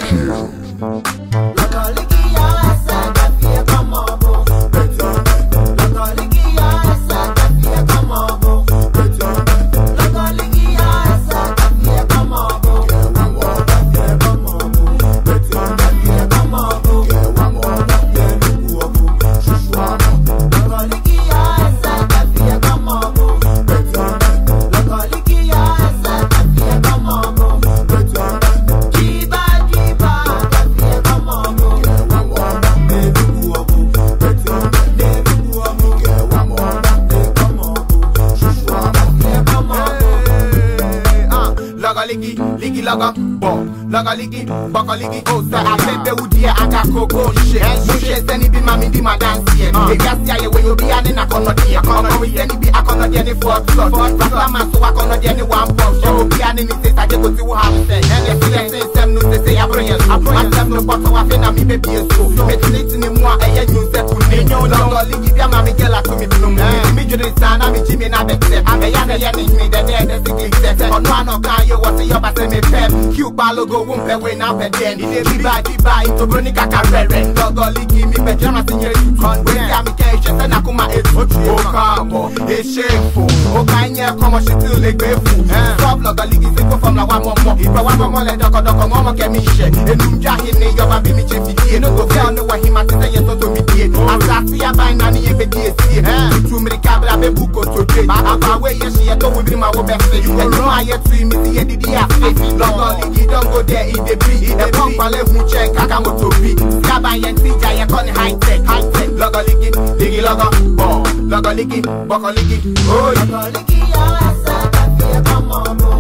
Ligi laga bo laga ligi baka ligi oh say I bebe udia aka koko shit shit send be mami di my dance here e gas ya we obi ani na kono dia kono we send be akono dia ni for rasta man so akono dia ni one pop show obi ani ni say saje go ti wo have say and say sem no say abroyan abroyan no but wa fe na mi baby so metinit ni mo eye nyu se ku ni nyo laga ligi bia mami gela to mi blum mi jure sana mi jimi na be se ya na ya ni mi de sigli se ono ano kan ye what you ba say me pep cute logo won't pay we now pay then it be buy to brony kaka rere logo ligi mi be jama sinye you con we ya mi ke je na kuma e o kamo e shameful o kanye komo she till le gbefu stop logo ligi se go from la wa mo ipa wa mo le doko mo ke mi she enum jahi ni yo ba bi mi che fiti no go tell no wa hima te say so to mi die asasi ya ba na ni e be die sie tu mi kabla be buko to je aba we ye she to we bi ma wo be fe you no aye tu mi tie didi afi logo ligi don't go there in the beat the pump ale hu check aka moto bi yaba yen tija ye kon high tech logo ligi logo bo logo ligi boko ligi oh logo ligi ya sa ta fie como mo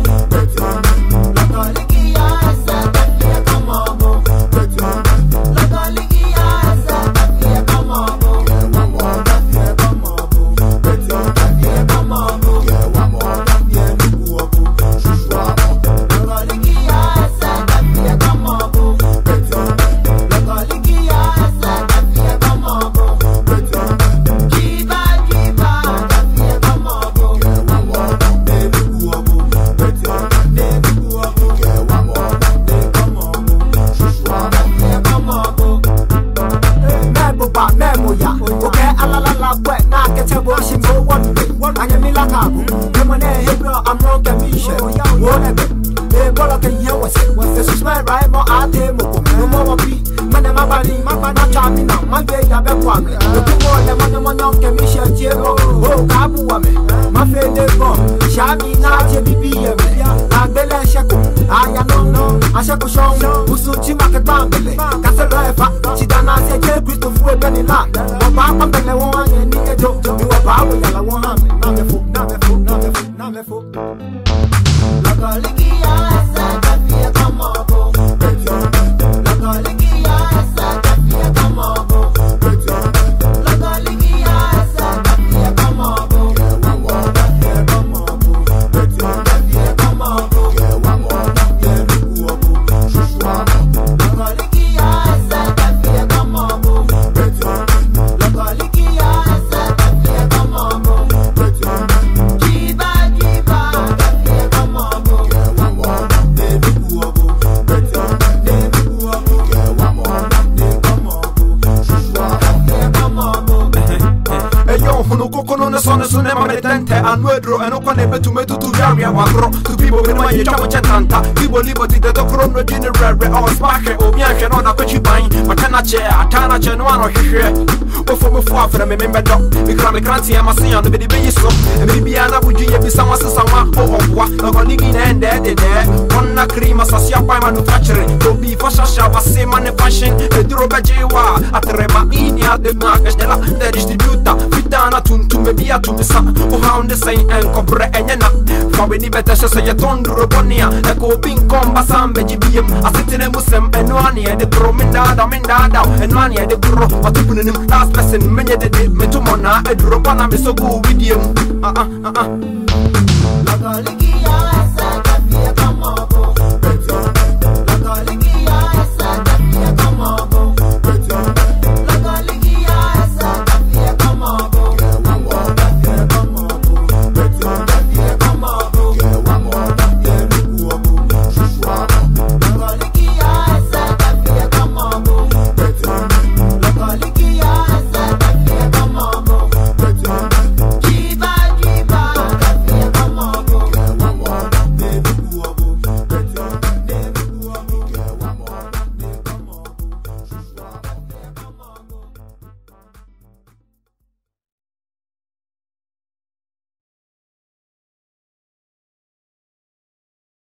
logo ligi ya sa ta fie como mo logo ligi ya sa ta fie como mo I'm wrong, Kamisha. Whatever. They go like a year was it. This is my right, more I demo. No more beat. Man, my body, charming now. My baby, I've been one. The two more, the man, Kamisha, Jero. Oh, Kabu, my friend, they go. Shami, not JBB. I bella shaku. I know. I shall show. Usuchi Makabang. Castle, she done not say, Jebris to fool any land. But Papa, I want and need a joke. You are power, I want him. Not a fool. Logo ligi ya sa ta fie como mo logo ligi ya sa ta fie como mo logo ligi ya sa ta fie como mo ta fie como mo ta fie como mo logo ligi ya sa ta fie como mo logo ligi ya sa ta fie como mo so never made tente and wedro and okone betu metu to area wagro to people with my jamu chatanta people liberty the doctor no general or spark obi ahwe no na kwachi ban makana che atana che no ano hwehwe ofo afre me membedo me kranti e masen ya no be de beyi so e bia na buju ye bi sanwa sesanwa oboa no go ligi na ende de onna cream asasia pa manufacturing to be for shasha wase manufacturing e duro bejewa atrema inia de market de la distributor fitana tuntu me bia to sa o hound the same and cobre enyana fa we ni beta so ye tondro bonia e ko bin komba sambe jibiem asitene musem enwani e de prominda da enwani e de gro watupunim last person menye de metumona e dro bana me so go with you